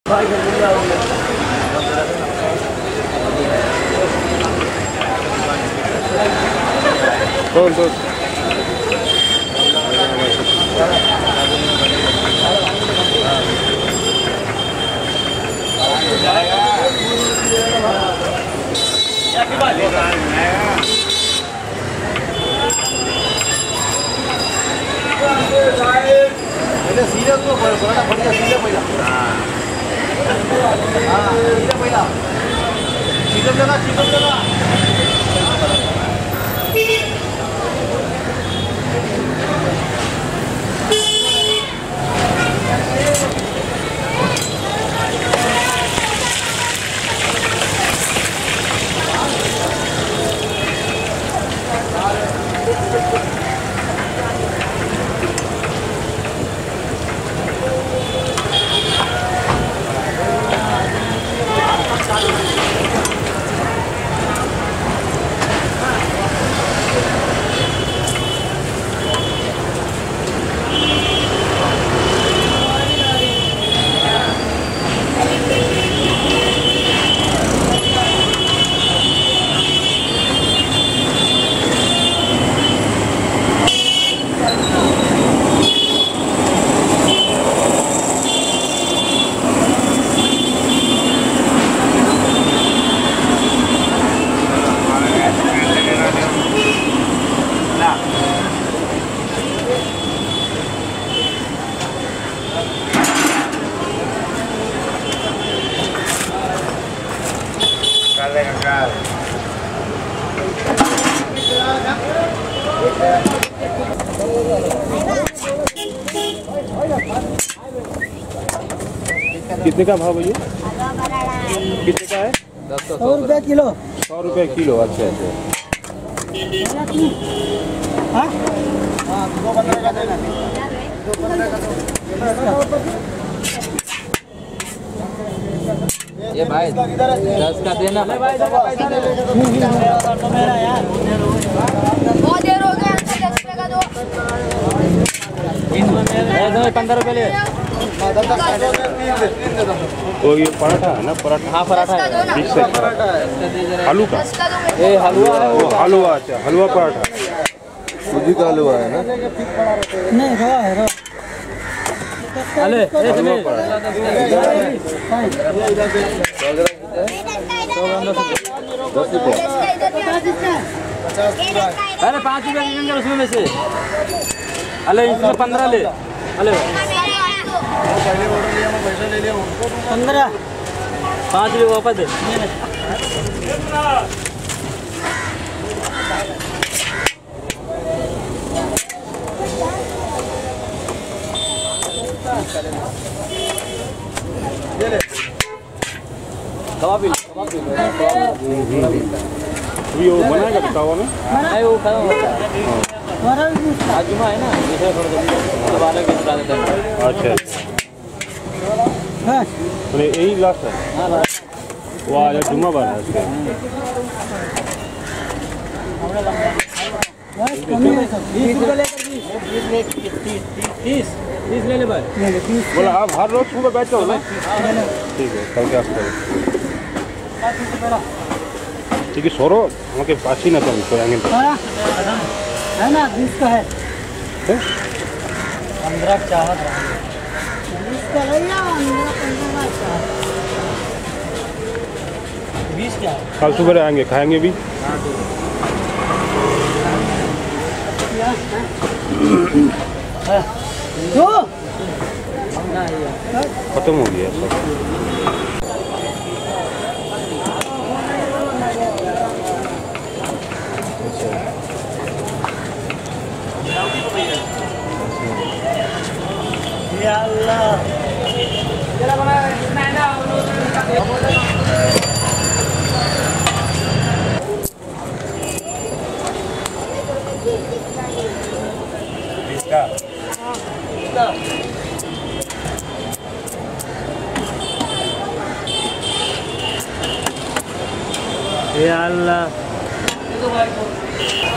कितने का भाव भैया? कितने का है? 100 रुपये किलो। 100 रुपये किलो। अच्छा अच्छा। ये भाई 10 का देना भाई। बहुत देर हो गया, 10 रुपये का दो। 15 रुपये ले। तो ये पराठा है ना? पराठा? हाँ पराठा है। आलू का? ये हलवा है। वो हलवा। अच्छा हलवा पराठा, सूजी का हलवा है ना? नहीं रवा है, रवा। अले हलवा पराठा। 10 रुपये। अरे 5 रुपये लेंगे उसमें में से। अले इसमें 15 ले। अले 15 5 रुपये वापस दे। कबाब भी ये वो बनाएगा बताओ ना? नहीं वो खत्म होता है। आज जुमा है ना, दूसरा थोड़ा जल्दी वाले के बता देते हैं। अच्छा तो यही लास्ट है? हाँ बस वो आज जुम्मा बार है उसके। 30 ले ले भाई। बोला आप हर रोज सुबह बैठते हो ना? ठीक है कल के आसपास। ठीक है सोरो আমাকে পাচ্ছি না তো আমি কোই আঙ্গেল है ना 20 का है। 15 चाहत 20 का ले जाओ, 15 का। 20 क्या? कल सुबह आएंगे खाएंगे भी। तो खत्म हो गया सब। या अल्लाह या अल्लाह